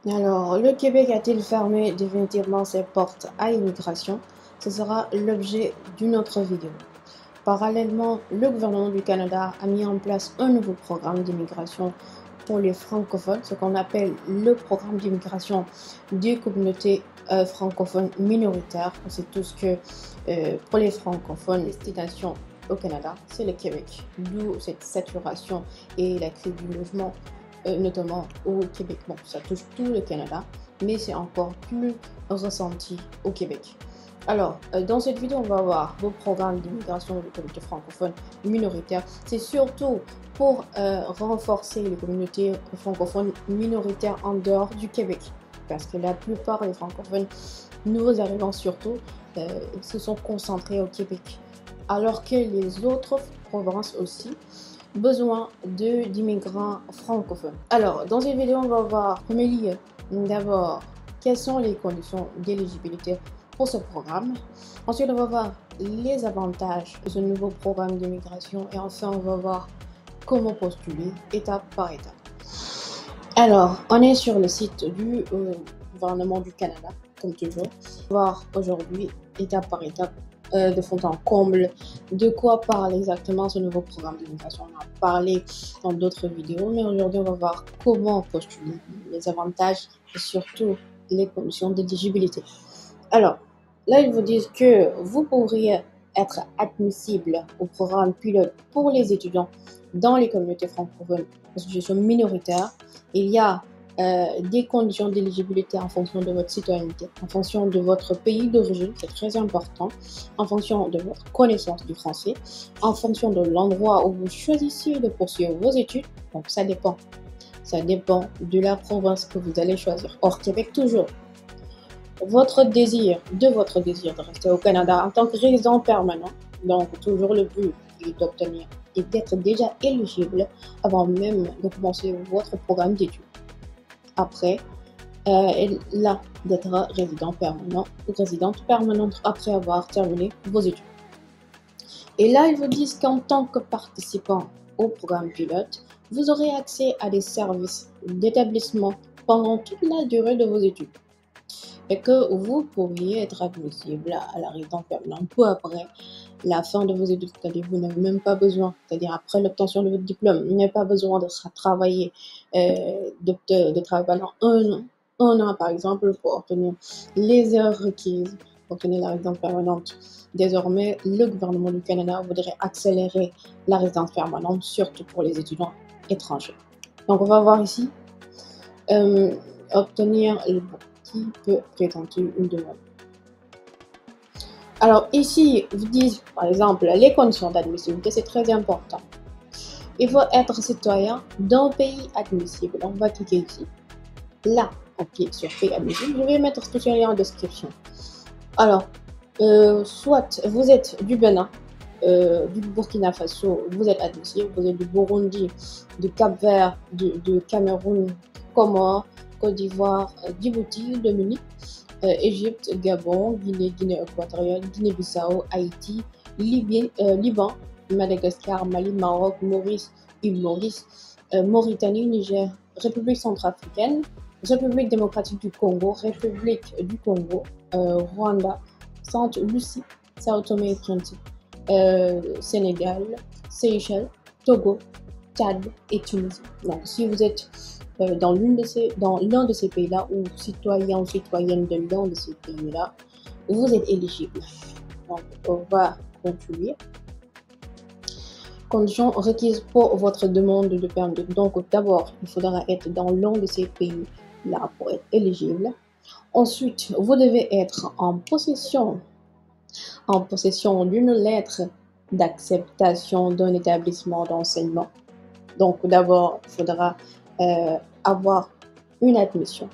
Alors, le Québec a-t-il fermé définitivement ses portes à l'immigration? Ce sera l'objet d'une autre vidéo. Parallèlement, le gouvernement du Canada a mis en place un nouveau programme d'immigration pour les francophones, ce qu'on appelle le programme d'immigration des communautés francophones minoritaires. On sait tous que pour les francophones, les destinations au Canada, c'est le Québec, d'où cette saturation et la crise du logement, notamment au Québec. Bon, ça touche tout le Canada, mais c'est encore plus ressenti au Québec. Alors, dans cette vidéo, on va voir vos programmes d'immigration des communautés francophones minoritaires. C'est surtout pour renforcer les communautés francophones minoritaires en dehors du Québec. Parce que la plupart des francophones, nouveaux arrivants surtout, se sont concentrés au Québec. Alors que les autres provinces aussi, besoin d'immigrants francophones. Alors, dans cette vidéo, on va voir, premier lieu, d'abord, quelles sont les conditions d'éligibilité pour ce programme. Ensuite, on va voir les avantages de ce nouveau programme d'immigration et enfin, on va voir comment postuler étape par étape. Alors, on est sur le site du gouvernement du Canada, comme toujours. On va voir aujourd'hui, étape par étape, de fond en comble, de quoi parle exactement ce nouveau programme d'immigration. On en a parlé dans d'autres vidéos, mais aujourd'hui, on va voir comment postuler, les avantages et surtout les conditions d'éligibilité. Alors, là, ils vous disent que vous pourriez être admissible au programme pilote pour les étudiants dans les communautés francophones en situation minoritaire. Il y a des conditions d'éligibilité en fonction de votre citoyenneté, en fonction de votre pays d'origine, c'est très important, en fonction de votre connaissance du français, en fonction de l'endroit où vous choisissez de poursuivre vos études. Donc, ça dépend. Ça dépend de la province que vous allez choisir. Hors Québec, toujours. Votre désir de rester au Canada en tant que résident permanent. Donc, toujours le but est d'obtenir et d'être déjà éligible avant même de commencer votre programme d'études. Après, là, d'être résident permanent ou résidente permanente après avoir terminé vos études. Et là, ils vous disent qu'en tant que participant au programme pilote, vous aurez accès à des services d'établissement pendant toute la durée de vos études. Et que vous pourriez être admissible à la résidence permanente peu après la fin de vos études. C'est-à-dire vous n'avez même pas besoin, c'est-à-dire après l'obtention de votre diplôme, vous n'avez pas besoin de travailler, de travailler pendant un an par exemple pour obtenir les heures requises pour obtenir la résidence permanente. Désormais, le gouvernement du Canada voudrait accélérer la résidence permanente, surtout pour les étudiants étrangers. Donc on va voir ici, obtenir le qui peut présenter une demande. Alors ici, vous disent par exemple les conditions d'admissibilité, c'est très important. Il faut être citoyen d'un pays admissible. On va cliquer ici. Là, on clique sur pays admissible. Je vais mettre tout sur en description. Alors, soit vous êtes du Bénin, du Burkina Faso, vous êtes admissible. Vous êtes du Burundi, du Cap-Vert, de Cameroun, Comores, Côte d'Ivoire, Djibouti, Dominique, Égypte, Gabon, Guinée, Guinée équatoriale, Guinée-Bissau, Haïti, Liban, Madagascar, Mali, Maroc, Maurice, île Maurice, Mauritanie, Niger, République centrafricaine, République démocratique du Congo, République du Congo, Rwanda, Sainte Lucie, Sao Tomé et Principe, Sénégal, Seychelles, Togo, Tchad et Tunisie. Donc, si vous êtes dans l'un de ces pays-là ou citoyen ou citoyenne de l'un de ces pays-là, vous êtes éligible. Donc, on va continuer. Conditions requises pour votre demande de permis. Donc, d'abord, il faudra être dans l'un de ces pays-là pour être éligible. Ensuite, vous devez être en possession d'une lettre d'acceptation d'un établissement d'enseignement. Donc, d'abord, il faudra avoir une admission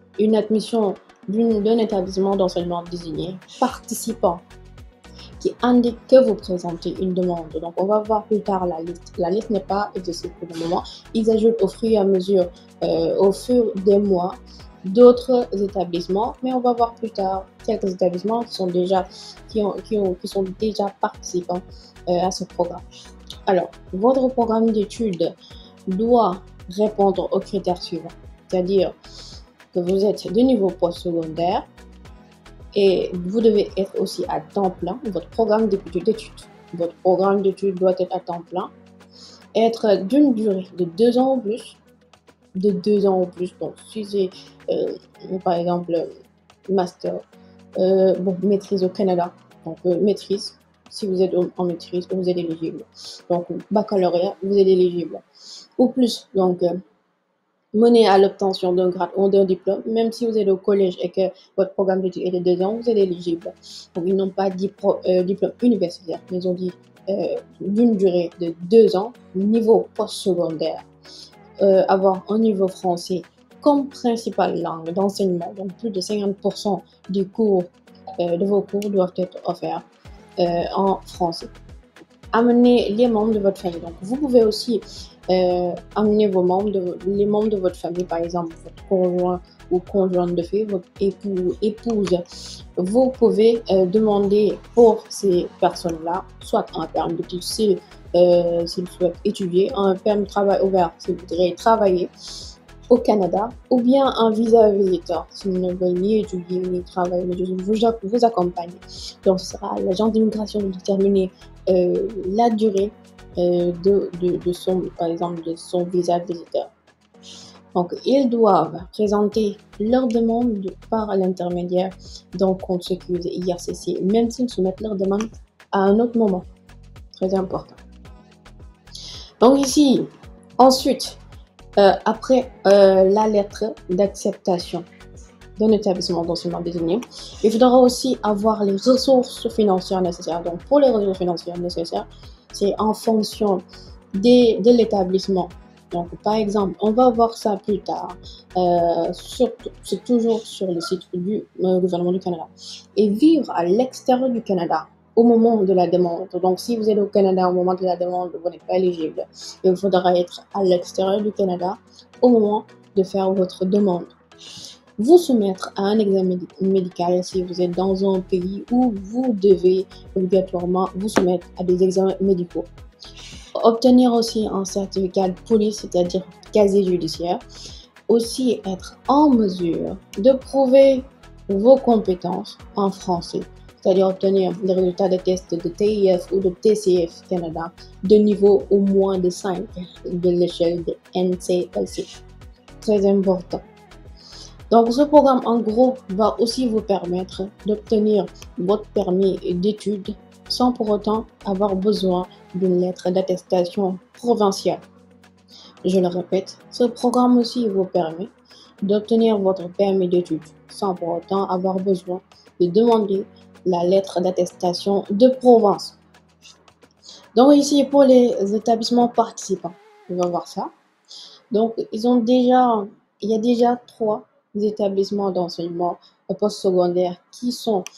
d'un établissement d'enseignement désigné, participant, qui indique que vous présentez une demande. Donc, on va voir plus tard la liste. La liste n'est pas exhaustive pour le moment. Ils ajoutent au fur et à mesure, au fur des mois, d'autres établissements, mais on va voir plus tard quelques établissements qui sont déjà participants à ce programme. Alors, votre programme d'études doit répondre aux critères suivants, c'est-à-dire que vous êtes de niveau postsecondaire et vous devez être aussi à temps plein. Votre programme d'études, votre programme d'études doit être à temps plein, être d'une durée de 2 ans ou plus, de 2 ans ou plus. Donc, si c'est par exemple master, maîtrise au Canada, donc maîtrise, si vous êtes en maîtrise, vous êtes éligible. Donc, baccalauréat, vous êtes éligible. Ou plus, donc, mener à l'obtention d'un grade ou d'un diplôme, même si vous êtes au collège et que votre programme d'études est de 2 ans, vous êtes éligible. Donc, ils n'ont pas dit diplôme universitaire, mais ils ont dit d'une durée de 2 ans, niveau postsecondaire. Avoir un niveau français comme principale langue d'enseignement, donc plus de 50% des cours, de vos cours doivent être offerts en français. Amenez les membres de votre famille. Donc, vous pouvez aussi amener les membres de votre famille, par exemple votre conjoint ou conjointe de fait, votre épouse. Vous pouvez demander pour ces personnes-là, soit un permis d'études s'ils souhaitent étudier, un permis de travail ouvert s'ils voudraient travailler au Canada, ou bien un visa visiteur s'ils ne veulent ni étudier ni travailler, mais vous accompagner. Donc, ce sera à l'agent d'immigration de déterminer la durée de son, par exemple, de son visa visiteur. Donc, ils doivent présenter leur demande par l'intermédiaire d'un compte sécurisé IRCC, même s'ils soumettent leur demande à un autre moment. Très important. Donc ici, ensuite, après la lettre d'acceptation d'un établissement d'enseignement désigné, il faudra aussi avoir les ressources financières nécessaires. Donc, pour les ressources financières nécessaires, c'est en fonction de l'établissement. Donc, par exemple, on va voir ça plus tard. C'est toujours sur le site du gouvernement du Canada. Et vivre à l'extérieur du Canada au moment de la demande. Donc, si vous êtes au Canada au moment de la demande, vous n'êtes pas éligible. Il faudra être à l'extérieur du Canada au moment de faire votre demande. Vous soumettre à un examen médical si vous êtes dans un pays où vous devez obligatoirement vous soumettre à des examens médicaux. Obtenir aussi un certificat de police, c'est-à-dire casier judiciaire. Aussi être en mesure de prouver vos compétences en français, c'est-à-dire obtenir des résultats de tests de TIF ou de TCF Canada de niveau au moins de 5 de l'échelle de NCLC. Très important. Donc, ce programme, en gros, va aussi vous permettre d'obtenir votre permis d'études sans pour autant avoir besoin d'une lettre d'attestation provinciale. Je le répète, ce programme aussi vous permet d'obtenir votre permis d'études sans pour autant avoir besoin de demander la lettre d'attestation de province. Donc ici, pour les établissements participants, on va voir ça. Donc, il y a déjà 3 établissements d'enseignement postsecondaire qui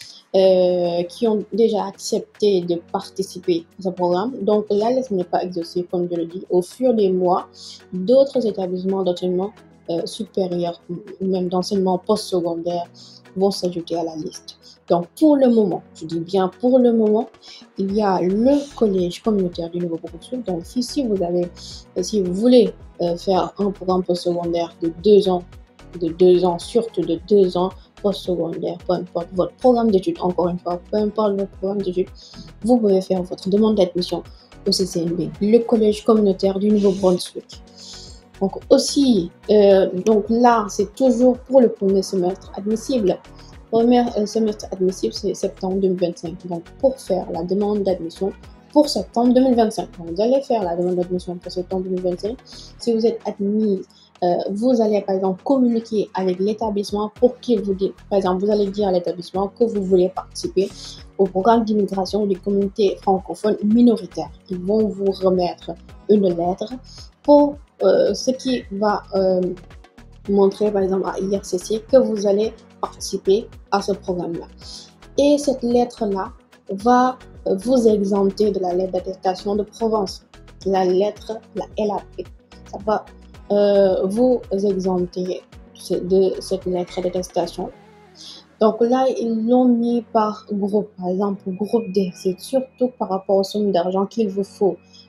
ont déjà accepté de participer à ce programme. Donc, la liste n'est pas exhaustive, comme je le dis. Au fur des mois, d'autres établissements d'enseignement supérieur ou même d'enseignement postsecondaire vont s'ajouter à la liste. Donc, pour le moment, je dis bien pour le moment, il y a le collège communautaire du Nouveau-Brunswick. Donc, si vous voulez faire un programme postsecondaire de 2 ans, surtout de 2 ans postsecondaire, peu importe votre programme d'études, encore une fois, peu importe votre programme d'études, vous pouvez faire votre demande d'admission au CCNB, le collège communautaire du Nouveau-Brunswick. Donc aussi, donc là, c'est toujours pour le premier semestre admissible. Premier semestre admissible, c'est septembre 2025. Donc, pour faire la demande d'admission pour septembre 2025. Donc, vous allez faire la demande d'admission pour septembre 2025. Si vous êtes admis, vous allez par exemple communiquer avec l'établissement pour qu'il vous dise, par exemple, vous allez dire à l'établissement que vous voulez participer au programme d'immigration des communautés francophones minoritaires. Ils vont vous remettre une lettre pour ce qui va montrer par exemple à IRCC que vous allez participer à ce programme-là. Et cette lettre-là va vous exempter de la lettre d'attestation de province, la lettre, la LAP. Ça va vous exempter de cette lettre d'attestation. Donc là, ils l'ont mis par groupe. Par exemple, groupe D, c'est surtout par rapport aux sommes d'argent qu'il vous faut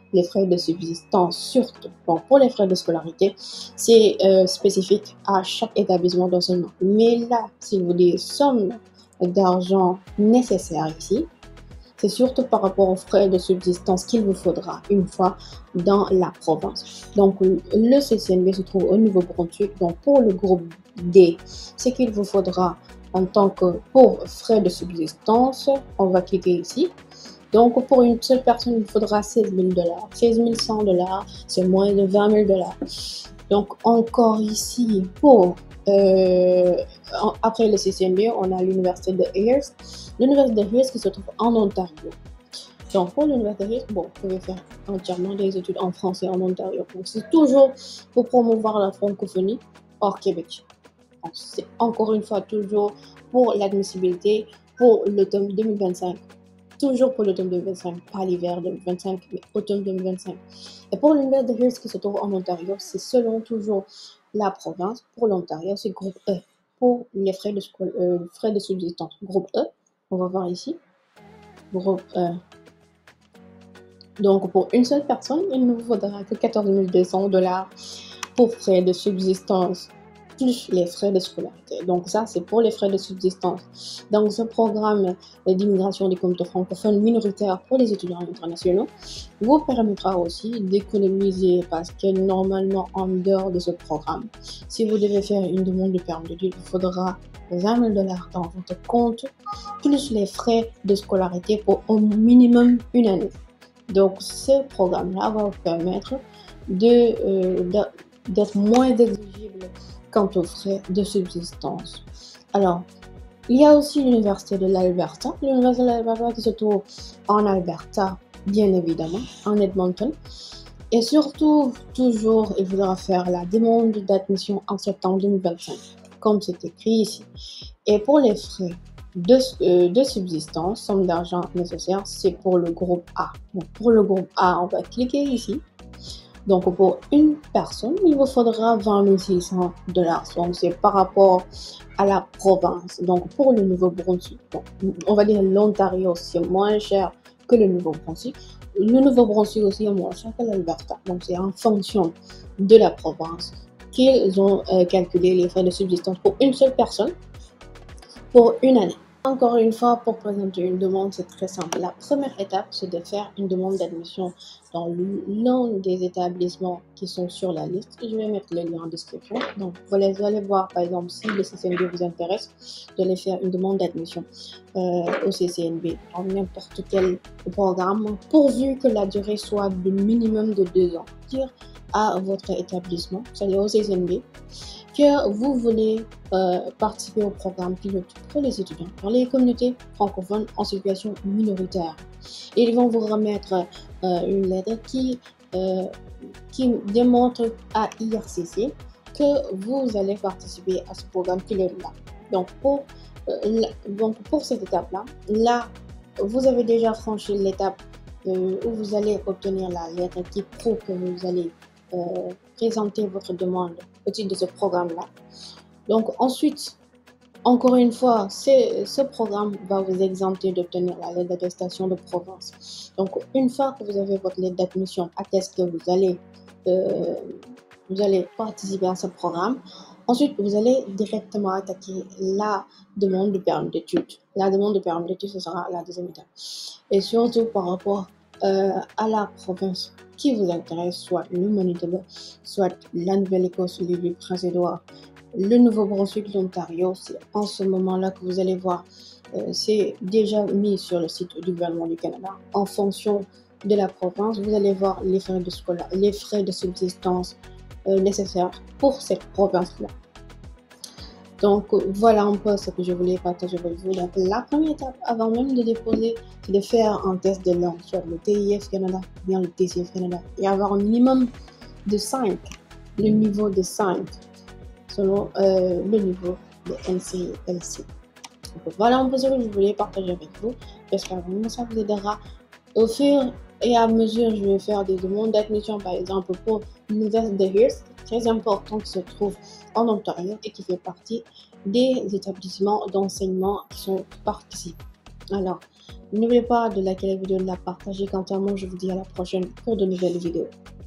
les frais de subsistance surtout. Bon, pour les frais de scolarité, c'est spécifique à chaque établissement d'enseignement. Mais là, si vous des sommes d'argent nécessaires ici, c'est surtout par rapport aux frais de subsistance qu'il vous faudra une fois dans la province. Donc, le CCNB se trouve au Nouveau-Brunswick. Donc, pour le groupe D, ce qu'il vous faudra en tant que pour frais de subsistance, on va cliquer ici. Donc, pour une seule personne, il faudra 16 000 $. 16 100 $, c'est moins de 20 000 $. Donc, encore ici, pour après le CCNB, on a l'université de Hearst. L'université de Hearst qui se trouve en Ontario. Donc, pour l'université de Hearst, bon, vous pouvez faire entièrement des études en français en Ontario. Donc, c'est toujours pour promouvoir la francophonie hors Québec. C'est encore une fois toujours pour l'admissibilité pour l'automne 2025. Toujours pour l'automne 2025, pas l'hiver 2025, mais automne 2025. Et pour l'université de Hearst qui se trouve en Ontario, c'est selon toujours la province. Pour l'Ontario, c'est groupe E. Pour les frais de subsistance, groupe E, on va voir ici, groupe E. Donc, pour une seule personne, il ne vous faudra que 14 200 $ pour frais de subsistance, plus les frais de scolarité. Donc, ça, c'est pour les frais de subsistance. Donc, ce programme d'immigration des communautés francophones minoritaires pour les étudiants internationaux vous permettra aussi d'économiser parce que normalement, en dehors de ce programme, si vous devez faire une demande de permis d'études, il faudra 20 000 $ dans votre compte, plus les frais de scolarité pour au minimum une année. Donc, ce programme-là va vous permettre d'être moins exigible quant aux frais de subsistance. Alors, il y a aussi l'université de l'Alberta. L'université de l'Alberta qui se trouve en Alberta, bien évidemment, en Edmonton. Et surtout, toujours, il faudra faire la demande d'admission en septembre 2025, comme c'est écrit ici. Et pour les frais de subsistance, somme d'argent nécessaire, c'est pour le groupe A. Donc, pour le groupe A, on va cliquer ici. Donc, pour une personne, il vous faudra 20 600 $. Donc, c'est par rapport à la province. Donc, pour le Nouveau-Brunswick, bon, on va dire l'Ontario, c'est moins cher que le Nouveau-Brunswick. Le Nouveau-Brunswick aussi est moins cher que l'Alberta. Donc, c'est en fonction de la province qu'ils ont calculé les frais de subsistance pour une seule personne pour une année. Encore une fois, pour présenter une demande, c'est très simple. La première étape, c'est de faire une demande d'admission dans l'un des établissements qui sont sur la liste. Je vais mettre le lien en description. Donc, vous allez voir, par exemple, si le CCNB vous intéresse, vous allez faire une demande d'admission au CCNB dans n'importe quel programme, pourvu que la durée soit de minimum de 2 ans. Dire à votre établissement, c'est-à-dire au CCNB, que vous voulez participer au programme pilote pour les étudiants dans les communautés francophones en situation minoritaire. Et ils vont vous remettre une lettre qui démontre à IRCC que vous allez participer à ce programme pilote-là. Donc, pour cette étape-là, vous avez déjà franchi l'étape où vous allez obtenir la lettre qui prouve que vous allez présenter votre demande au titre de ce programme-là. Donc ensuite, encore une fois, ce programme va vous exempter d'obtenir la lettre d'attestation de province. Donc une fois que vous avez votre lettre d'admission atteste que vous allez participer à ce programme, ensuite vous allez directement attaquer la demande de permis d'études. La demande de permis d'études, ce sera la deuxième étape. Et surtout par rapport à la province qui vous intéresse, soit le Manitoba, soit la Nouvelle-Écosse, l'île Prince-Édouard, le Nouveau-Brunswick, l'Ontario. C'est en ce moment-là que vous allez voir, c'est déjà mis sur le site du gouvernement du Canada. En fonction de la province, vous allez voir les frais de subsistance nécessaires pour cette province-là. Donc voilà un peu ce que je voulais partager avec vous. Donc la première étape avant même de déposer, c'est de faire un test de langue, soit le TIF Canada ou bien le TCF Canada, et avoir un minimum de 5, le niveau de 5, selon le niveau de NCLC. Donc voilà un peu ce que je voulais partager avec vous. J'espère que ça vous aidera. Au fur et à mesure, je vais faire des demandes d'admission, par exemple pour l'Université de Hearst, très important, qui se trouve en Ontario et qui fait partie des établissements d'enseignement qui sont participants. Alors, N'oubliez pas de liker la vidéo, de la partager. Quant à moi, je vous dis à la prochaine pour de nouvelles vidéos.